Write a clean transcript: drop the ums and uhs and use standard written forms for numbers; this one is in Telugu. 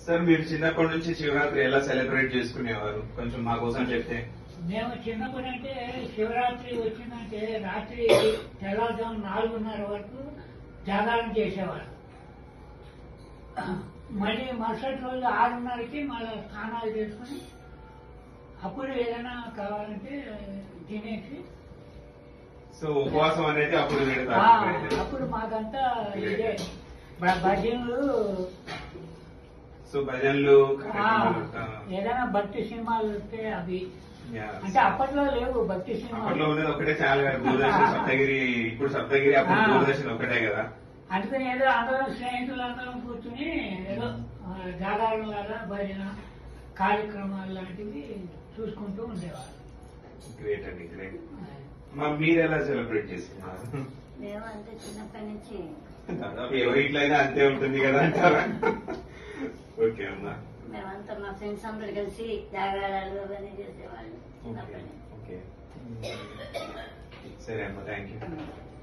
సార్ మీరు చిన్నప్పటి నుంచి శివరాత్రి ఎలా సెలబ్రేట్ చేసుకునేవారు కొంచెం మా కోసం చెప్తే. మేము చిన్నప్పుడు అంటే శివరాత్రి వచ్చిందంటే రాత్రి తెల్లవారుజాము 4:30 వరకు జాగారం చేసేవారు. మళ్ళీ మరుసటి రోజు 6:30కి మళ్ళీ స్నానాలు చేసుకుని అప్పుడు ఏదైనా కావాలంటే తినేసి. సో ఉపవాసం అనేది అప్పుడు పెడతారు. అప్పుడు మాకంతా ఇదే భజనలు. సో భజనలు ఏదైనా భక్తి సినిమాలు వస్తే అవి అంటే అప్పట్లో లేవు భక్తి సినిమాలు. అప్పట్లో ఉన్నది ఒకటే చాలా దూరదర్శన్ సప్తగిరి. ఇప్పుడు సప్తగిరి అప్పుడు దూరదర్శన్ ఒకటే కదా. అందుకని ఏదో అందరం స్నేహితులు అందరం కూర్చుని ఏదో జాగారం లాగా భజన కార్యక్రమాలు లాంటివి చూసుకుంటూ ఉండేవారు. గ్రేట్ అండి, గ్రేట్. మీరు ఎలా సెలబ్రేట్ చేసుకున్నారు? మేము అంతే చిన్నప్పటి నుంచి దాదాపు ఎవరి ఇంట్లో అయినా అంతే ఉంటుంది కదా అంటారా? ఓకే అమ్మా. మేమంతా మా ఫ్రెండ్స్ అందరు కలిసి జాగారాలు అవన్నీ చేసేవాళ్ళు. ఓకే, సరే అమ్మా, థ్యాంక్ యూ.